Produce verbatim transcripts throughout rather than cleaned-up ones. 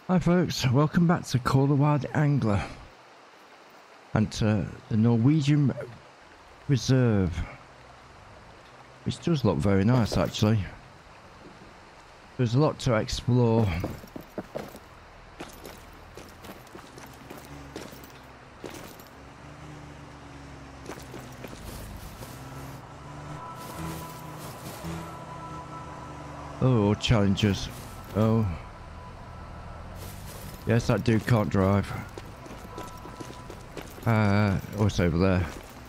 Hi folks, welcome back to Call the Wild Angler and to the Norwegian Reserve, which does look very nice actually. There's a lot to explore. Oh, challengers. Oh. Yes, that dude can't drive. Uh, what's over there?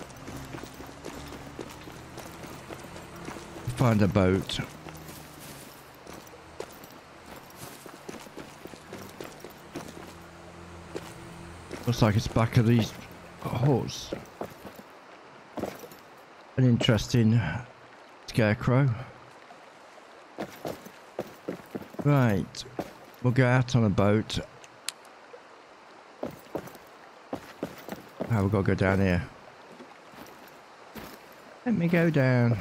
Find a boat. Looks like it's back of these huts. An interesting scarecrow. Right, we'll go out on a boat. Oh, we've got to go down here. Let me go down.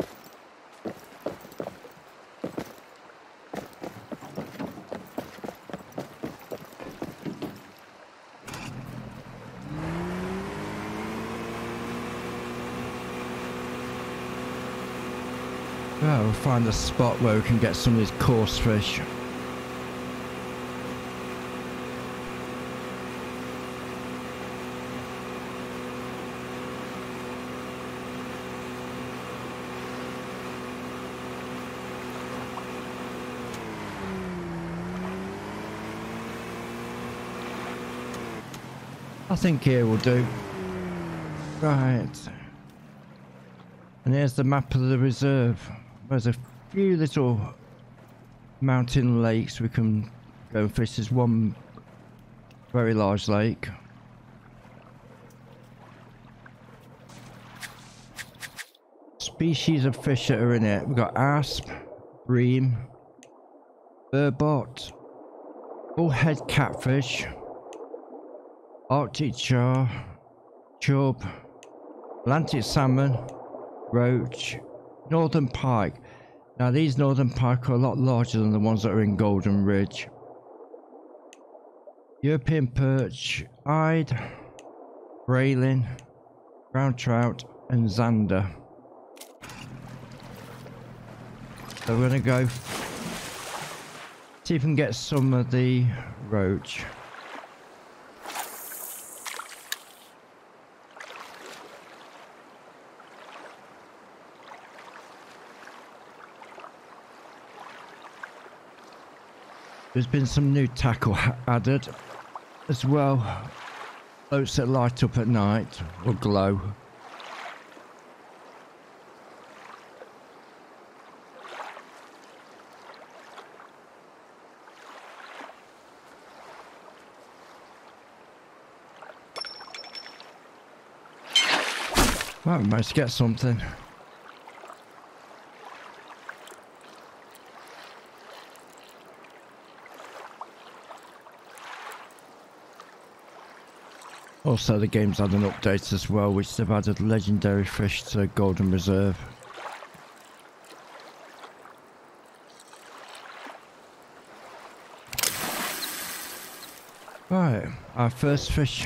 Well, we'll find a spot where we can get some of these coarse fish. I think here will do. Right. And here's the map of the reserve. There's a few little mountain lakes we can go and fish. There's one very large lake. Species of fish that are in it. We've got asp, bream, burbot, bullhead catfish, Arctic char, chub, Atlantic salmon, roach, northern pike. Now these northern pike are a lot larger than the ones that are in Golden Ridge. European perch, ide, grayling, brown trout and zander. So we're going to go see if we can get some of the roach. There's been some new tackle added as well. Boats that light up at night or glow. Well, we managed to get something. Also, the game's had an update as well, which they've added legendary fish to Golden Reserve. Right, our first fish.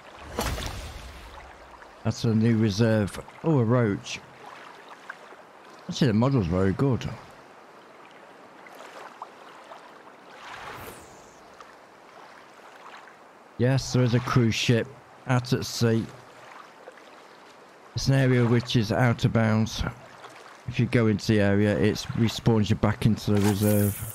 That's a new reserve. Oh, a roach. Actually, the model's very good. Yes, there is a cruise ship out at sea. It's an area which is out of bounds. If you go into the area, it respawns you back into the reserve.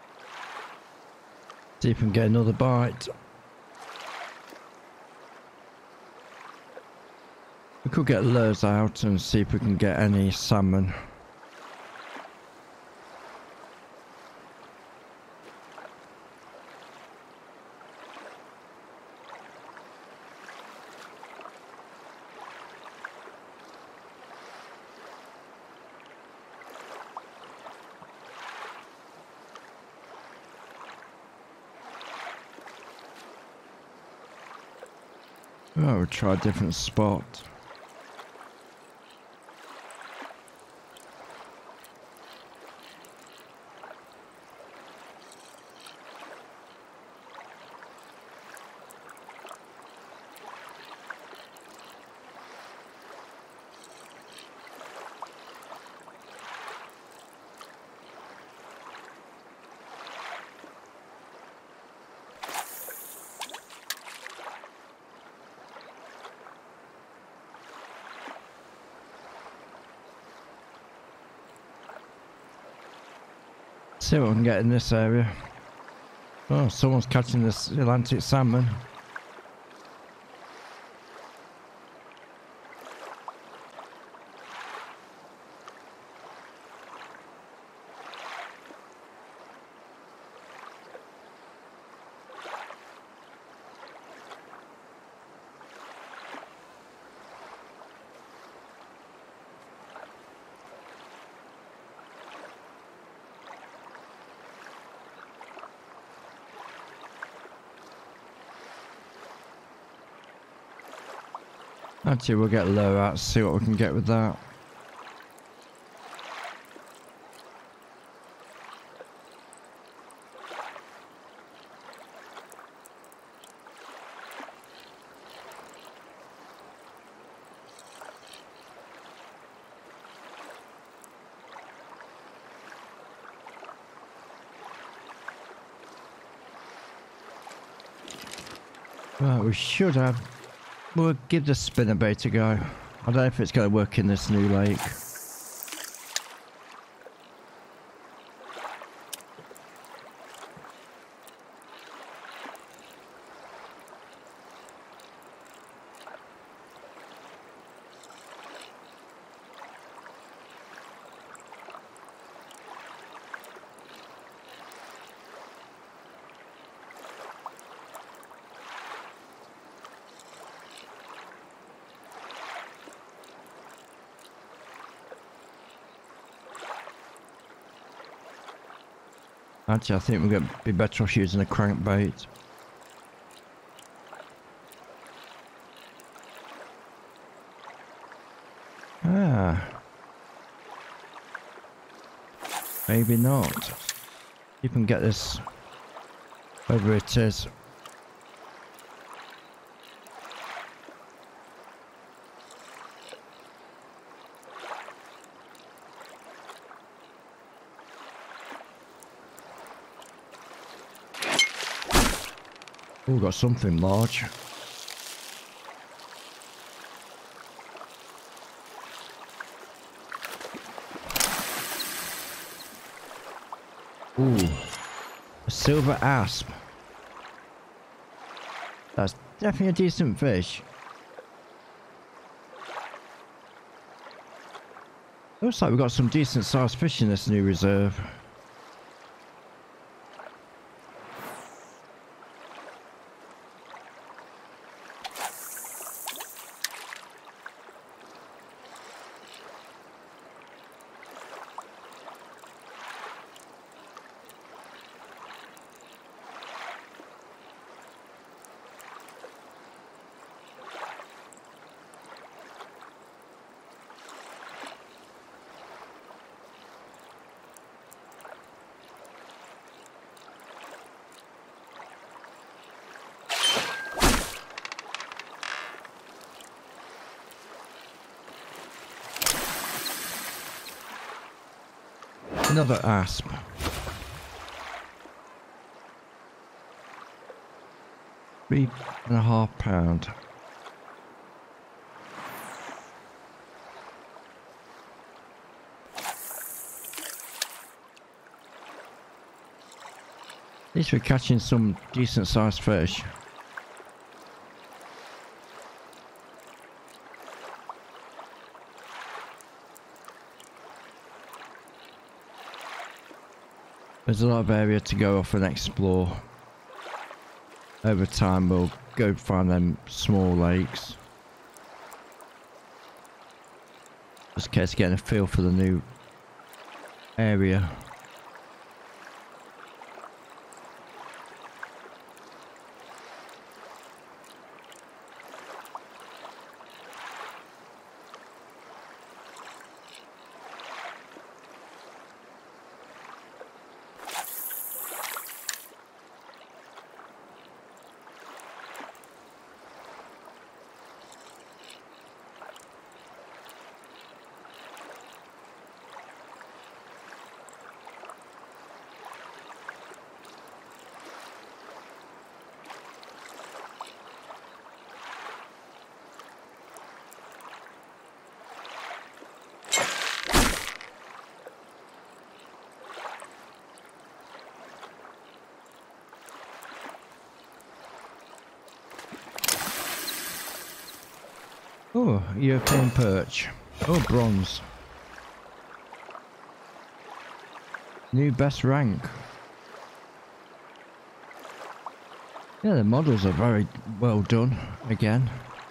See if we can get another bite. could get lures out and see if we can get any salmon. Oh, we'll try a different spot. See what we can get in this area. Oh, someone's catching this Atlantic salmon. Actually, we'll get low out, see what we can get with that. Right, we should have. We'll give the spinnerbait a go. I don't know if it's going to work in this new lake. Actually, I think we're going to be better off using a crankbait. Ah. Maybe not. You can get this wherever it is. Oh, got something large. Ooh, a silver asp. That's definitely a decent fish. Looks like we've got some decent sized fish in this new reserve. Another asp. Three and a half pound. At least we're catching some decent sized fish. There's a lot of area to go off and explore. Over time we'll go find them small lakes. Just in case getting a feel for the new area. Oh, European perch. Oh, bronze. New best rank. Yeah, the models are very well done again.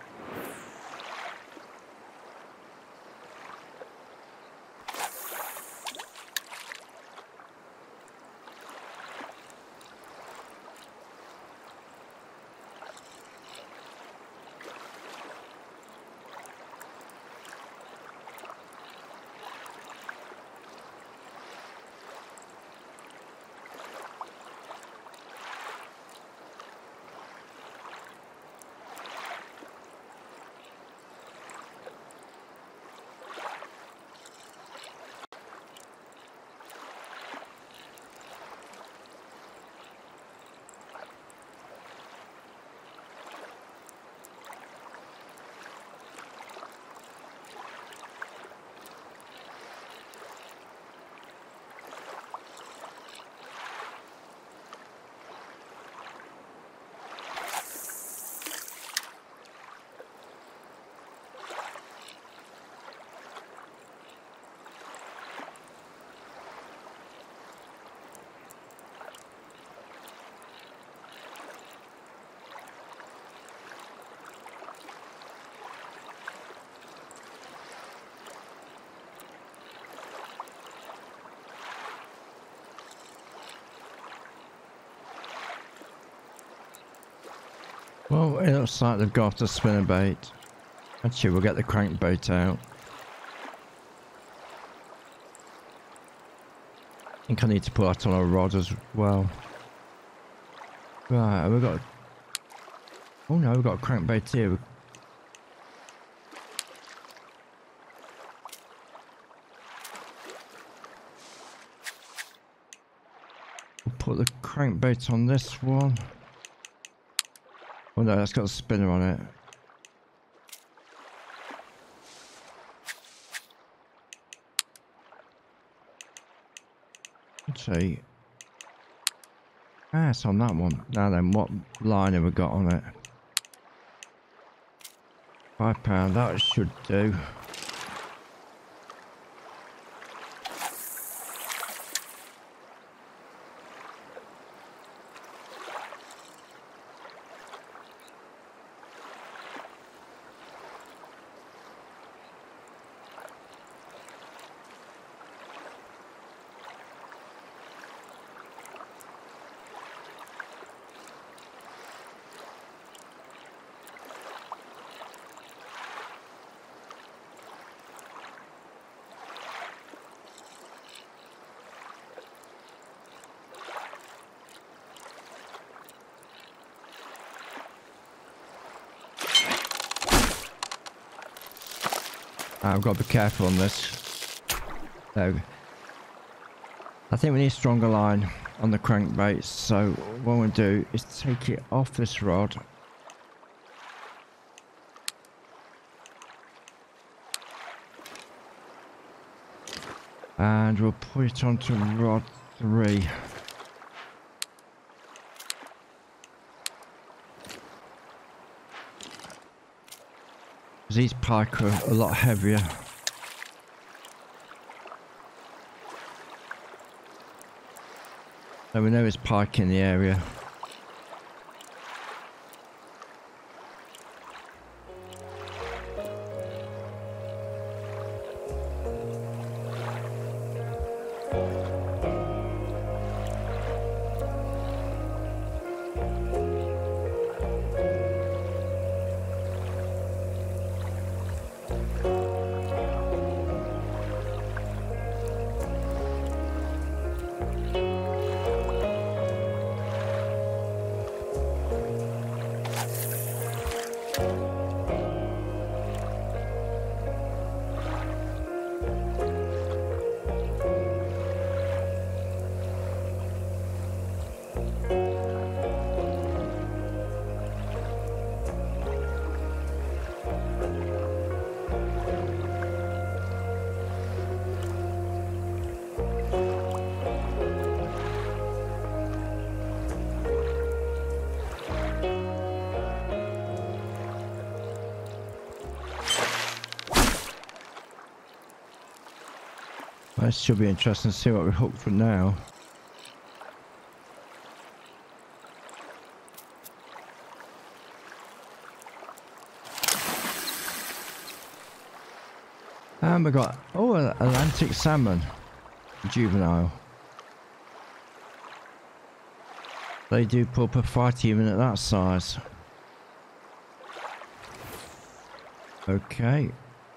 Well, it looks like they've got a spinnerbait. Actually, we'll get the crankbait out. I think I need to put that on a rod as well. Right, we've got... Oh no, we've got a crankbait here. We'll put the crankbait on this one. Oh no, that's got a spinner on it. Let's see. Ah, it's on that one. Now then, what line have we got on it? Five pound, that should do. I've got to be careful on this. So, I think we need a stronger line on the crankbait, so what we'll do is take it off this rod. And we'll put it onto rod three. These pike are a lot heavier. So we know it's pike in the area. This should be interesting to see what we hook for now. And we got, oh, an Atlantic salmon, juvenile. They do put up a fight even at that size. Okay.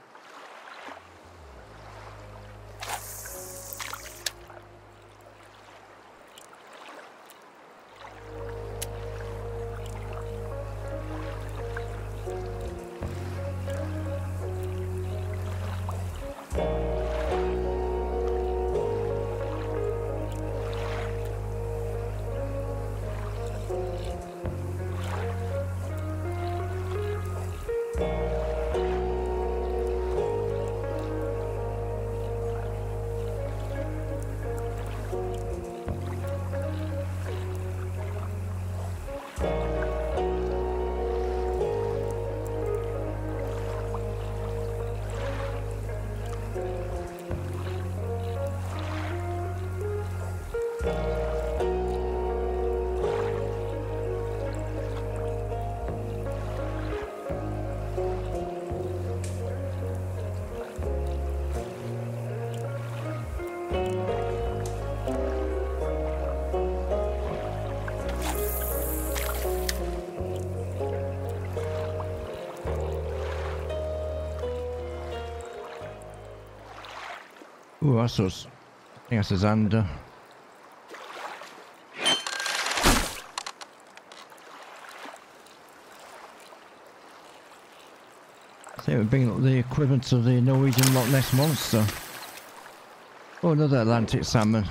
Ooh, that's us. I think that's a Xander. I think we're bringing up the equivalent of the Norwegian Loch Ness Monster. Oh, another Atlantic salmon.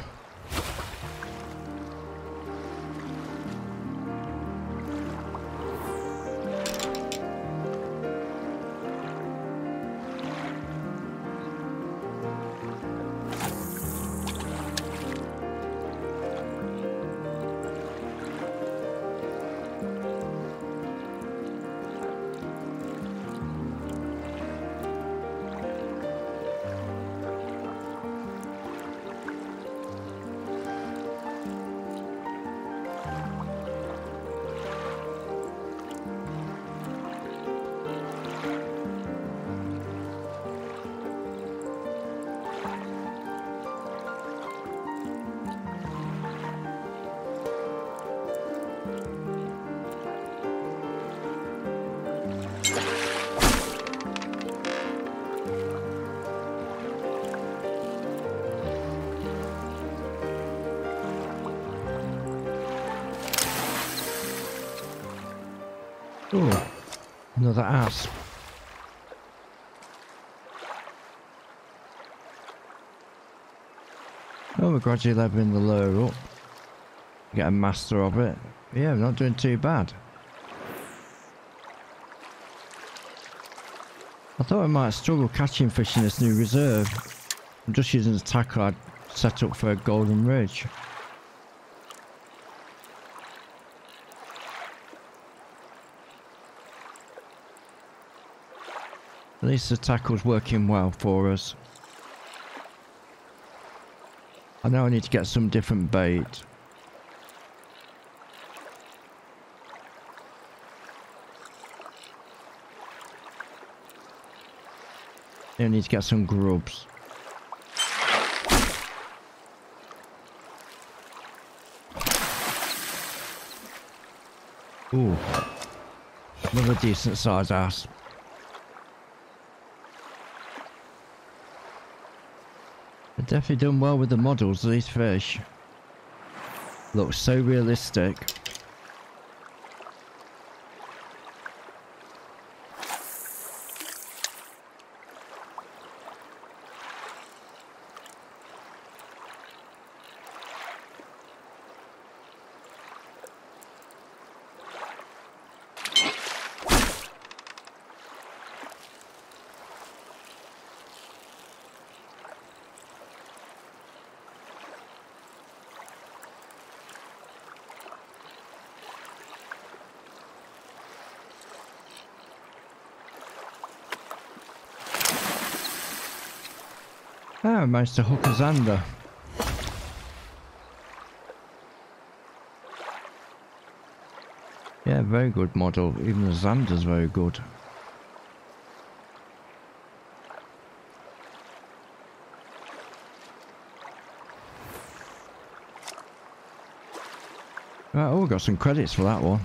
Oh, another asp. Oh, we're gradually leveling the lure up. Get a master of it. Yeah, we're not doing too bad. I thought I might struggle catching fish in this new reserve. I'm just using the tackle I'd set up for a golden ridge. At least the tackle's working well for us. I know I need to get some different bait. I need to get some grubs. Ooh. Another decent sized ass. They've definitely done well with the models of these fish. Looks so realistic. Ah, I managed to hook a zander. Yeah, very good model. Even the zander's very good. Right, oh, we got some credits for that one.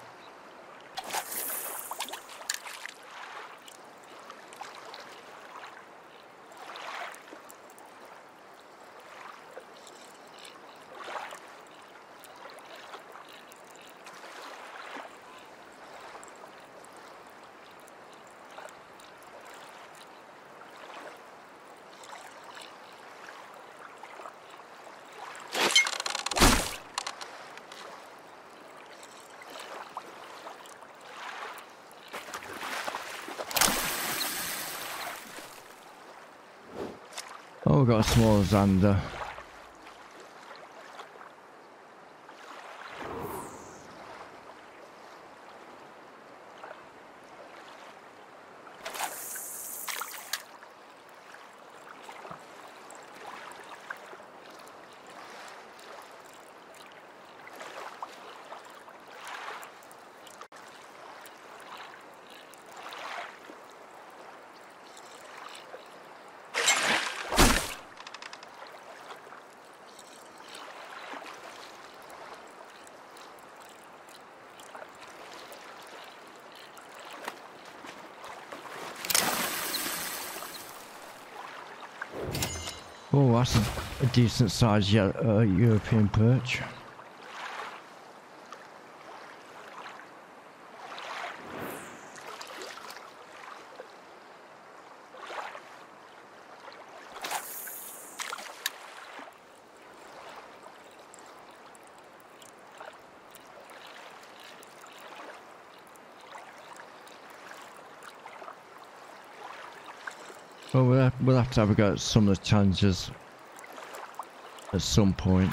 Oh, we've got a small zander. Oh, that's a, a decent sized uh, European perch. Well, we'll have, we'll have to have a go at some of the challenges at some point.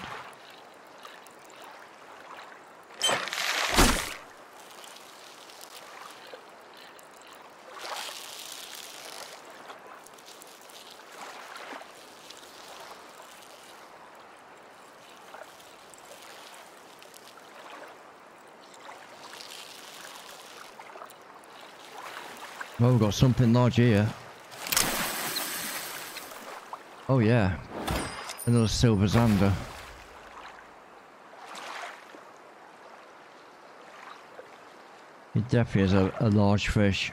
Well, we've got something large here. Oh yeah, another silver zander. It definitely is a, a large fish.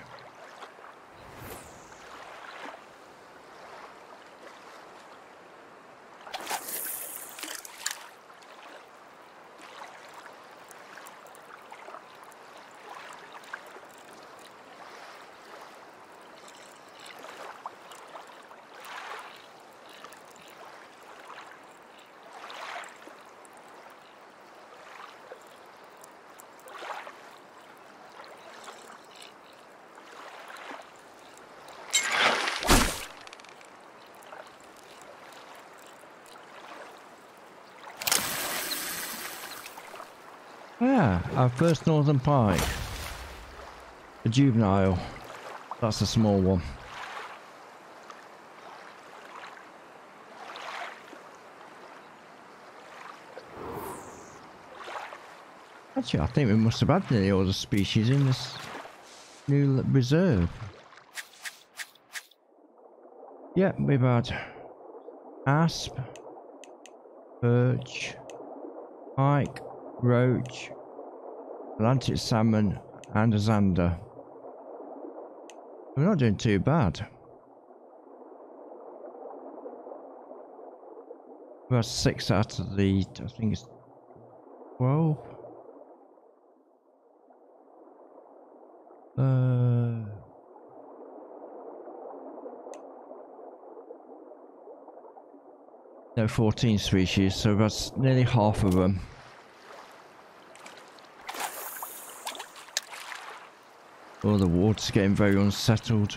Yeah, our first northern pike. A juvenile. That's a small one. Actually, I think we must have had nearly all the species in this new reserve. Yeah, we've had asp, perch, pike, roach, Atlantic salmon and a zander. We're not doing too bad. We had six out of the, I think it's twelve. Uh, no, fourteen species, so that's nearly half of them. Oh, the water's getting very unsettled.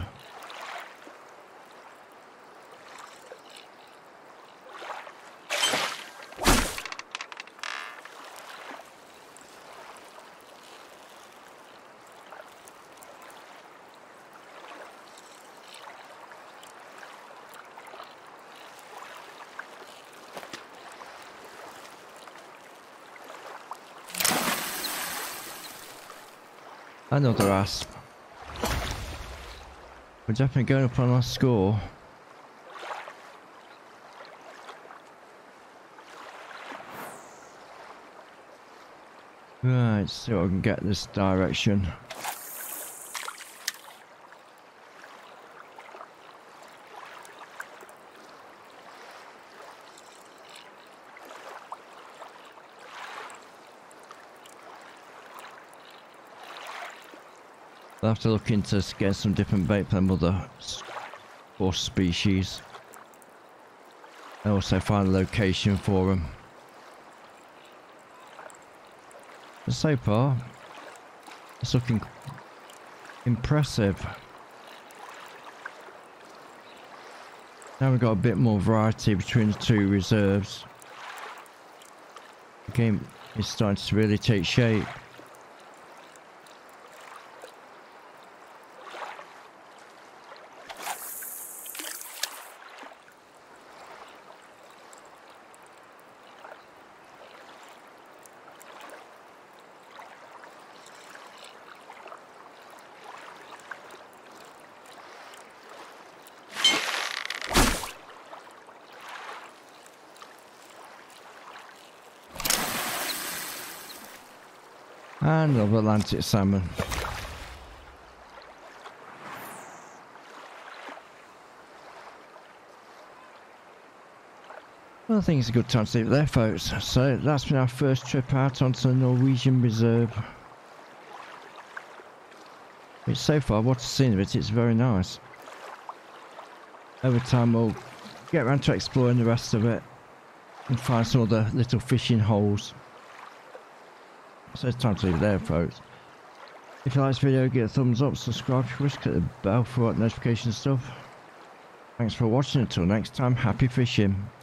Another asp. We're definitely going up on our score. Right, see what I can get this direction. I'll have to look into getting some different bait from other horse species. And also find a location for them. But so far, it's looking impressive. Now we've got a bit more variety between the two reserves. The game is starting to really take shape. And another Atlantic salmon. Well, I think it's a good time to leave it there, folks. So that's been our first trip out onto the Norwegian Reserve. Which so far, what I've seen of it, it's very nice. Over time we'll get around to exploring the rest of it and find some other little fishing holes. So it's time to leave it there, folks. If you like this video, give it a thumbs up, subscribe if you wish, click the bell for notification stuff. Thanks for watching. Until next time, happy fishing.